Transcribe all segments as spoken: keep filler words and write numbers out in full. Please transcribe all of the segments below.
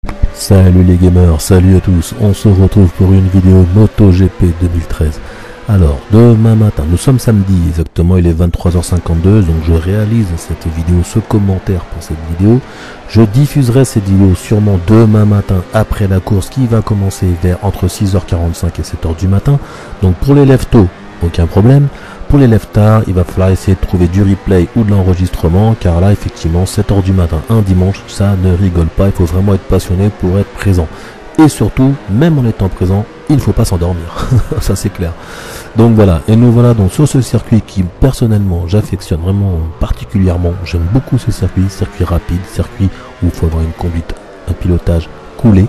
Salut les gamers, salut à tous, on se retrouve pour une vidéo MotoGP deux mille treize. Alors, demain matin, nous sommes samedi, exactement, il est vingt-trois heures cinquante-deux, donc je réalise cette vidéo, ce commentaire pour cette vidéo. Je diffuserai cette vidéo sûrement demain matin, après la course qui va commencer vers entre six heures quarante-cinq et sept heures du matin. Donc pour les lève tôt, aucun problème. Pour les lève tard, il va falloir essayer de trouver du replay ou de l'enregistrement, car là, effectivement, sept heures du matin, un dimanche, ça ne rigole pas, il faut vraiment être passionné pour être présent. Et surtout, même en étant présent, il ne faut pas s'endormir, ça c'est clair. Donc voilà, et nous voilà donc sur ce circuit qui, personnellement, j'affectionne vraiment particulièrement. J'aime beaucoup ce circuit, circuit rapide, circuit où il faut avoir une conduite, un pilotage coulé.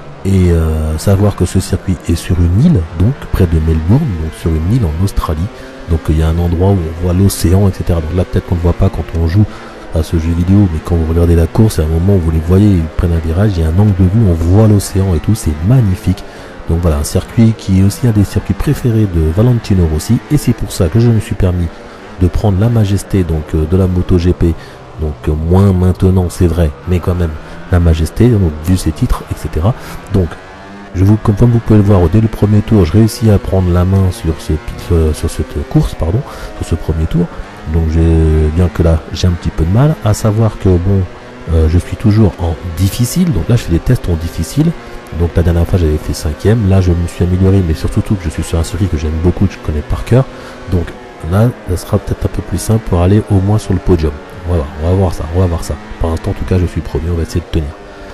Et euh, savoir que ce circuit est sur une île, donc près de Melbourne, donc sur une île en Australie. Donc il y a un endroit où on voit l'océan, et cetera. Donc là peut-être qu'on ne voit pas quand on joue à ce jeu vidéo, mais quand vous regardez la course, à un moment où vous les voyez, ils prennent un virage, il y a un angle de vue, on voit l'océan et tout, c'est magnifique. Donc voilà, un circuit qui est aussi un des circuits préférés de Valentino Rossi, et c'est pour ça que je me suis permis de prendre la majesté donc euh, de la MotoGP, donc euh, moins maintenant c'est vrai, mais quand même la majesté, donc vu ses titres, et cetera. Donc je vous, comme vous pouvez le voir, dès le premier tour, je réussis à prendre la main sur, ce, euh, sur cette course, pardon, sur ce premier tour. Donc j'ai bien que là, j'ai un petit peu de mal, à savoir que bon, euh, je suis toujours en difficile. Donc là, je fais des tests en difficile. Donc la dernière fois, j'avais fait cinquième. Là, je me suis amélioré, mais surtout que je suis sur un circuit que j'aime beaucoup, que je connais par cœur. Donc là, ça sera peut-être un peu plus simple pour aller au moins sur le podium. On va voir, on va voir ça, on va voir ça. Pour l'instant, en tout cas, je suis premier, on va essayer de tenir.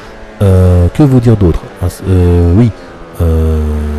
Euh, que vous dire d'autre? euh, Oui, euh,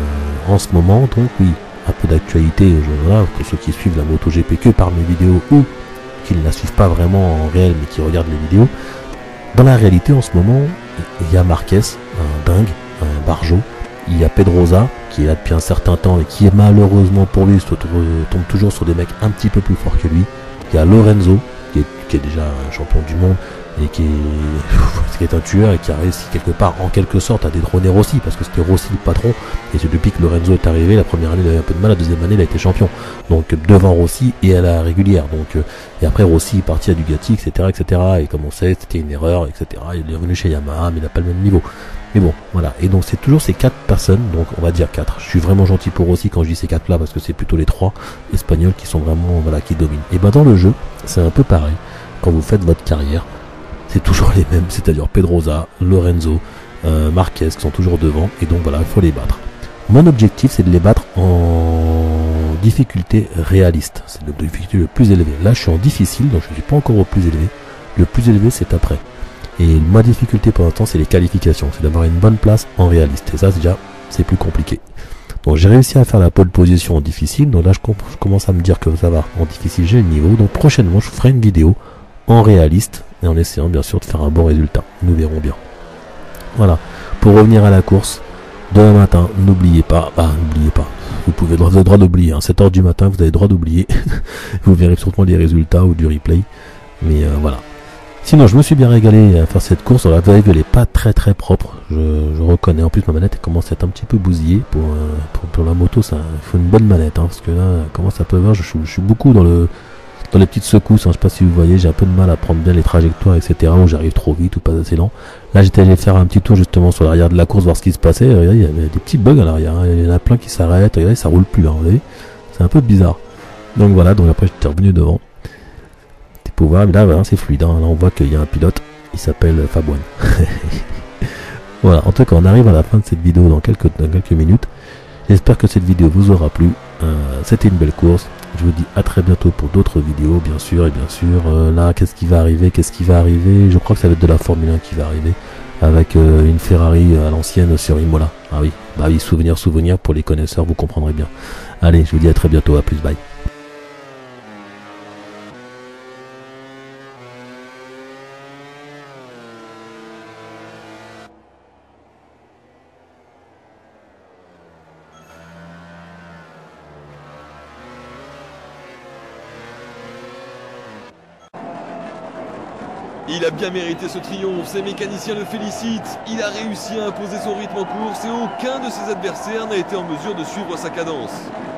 en ce moment, donc oui, un peu d'actualité, voilà, pour ceux qui suivent la MotoGP que par mes vidéos ou qui ne la suivent pas vraiment en réel mais qui regardent les vidéos. Dans la réalité, en ce moment, il y a Marquez, un dingue, un barjot. Il y a Pedrosa, qui est là depuis un certain temps et qui est malheureusement pour lui, se tombe toujours sur des mecs un petit peu plus forts que lui. Il y a Lorenzo, qui est, qui est déjà un champion du monde et qui est, qui est un tueur et qui a réussi quelque part en quelque sorte à détrôner Rossi, parce que c'était Rossi le patron, et c'est depuis que Lorenzo est arrivé, la première année il avait un peu de mal, la deuxième année il a été champion, donc devant Rossi et à la régulière, donc et après Rossi est parti à Bugatti, etc, etc, et comme on sait c'était une erreur, etc, il est revenu chez Yamaha mais il n'a pas le même niveau, mais bon voilà, et donc c'est toujours ces quatre personnes, donc on va dire quatre, je suis vraiment gentil pour Rossi quand je dis ces quatre là, parce que c'est plutôt les trois espagnols qui sont vraiment, voilà, qui dominent. Et ben dans le jeu c'est un peu pareil, quand vous faites votre carrière, c'est toujours les mêmes, c'est-à-dire Pedrosa, Lorenzo, euh, Marquez qui sont toujours devant, et donc voilà, il faut les battre. Mon objectif, c'est de les battre en difficulté réaliste, c'est le difficulté le plus élevé. Là, je suis en difficile, donc je ne suis pas encore au plus élevé. Le plus élevé, c'est après. Et ma difficulté pour l'instant, c'est les qualifications, c'est d'avoir une bonne place en réaliste. Et ça, déjà, c'est plus compliqué. Donc j'ai réussi à faire la pole position en difficile, donc là, je, je commence à me dire que ça va, en difficile, j'ai le niveau. Donc prochainement, je ferai une vidéo en réaliste, et en essayant bien sûr de faire un bon résultat. Nous verrons bien. Voilà. Pour revenir à la course, demain matin, n'oubliez pas, bah n'oubliez pas, vous pouvez, vous avez le droit d'oublier, hein, sept heures du matin, vous avez le droit d'oublier, vous verrez surtout les résultats ou du replay, mais euh, voilà. Sinon, je me suis bien régalé à faire cette course. Alors, vous avez vu, elle est pas très très propre, je, je reconnais. En plus, ma manette elle commence à être un petit peu bousillée. Pour, euh, pour, pour la moto, ça, il faut une bonne manette, hein, parce que là, comment ça peut voir, je, je suis beaucoup dans le dans les petites secousses, hein, je sais pas si vous voyez, j'ai un peu de mal à prendre bien les trajectoires, et cetera, où j'arrive trop vite ou pas assez lent. Là, j'étais allé faire un petit tour justement sur l'arrière de la course, voir ce qui se passait. Regardez, il y avait des petits bugs à l'arrière, hein. Il y en a plein qui s'arrêtent, regardez, ça roule plus, hein, vous voyez, c'est un peu bizarre. Donc voilà, donc après j'étais revenu devant. Pour voir, mais là, voilà, c'est fluide, hein. Là, on voit qu'il y a un pilote, il s'appelle Fabouane. Voilà, en tout cas, on arrive à la fin de cette vidéo dans quelques, dans quelques minutes. J'espère que cette vidéo vous aura plu. Euh, C'était une belle course. Je vous dis à très bientôt pour d'autres vidéos, bien sûr, et bien sûr, euh, là, qu'est-ce qui va arriver, qu'est-ce qui va arriver, je crois que ça va être de la Formule un qui va arriver, avec euh, une Ferrari à l'ancienne sur Imola. Ah oui, bah oui, souvenir, souvenir, pour les connaisseurs, vous comprendrez bien. Allez, je vous dis à très bientôt, à plus, bye. Il a bien mérité ce triomphe, ses mécaniciens le félicitent. Il a réussi à imposer son rythme en course et aucun de ses adversaires n'a été en mesure de suivre sa cadence.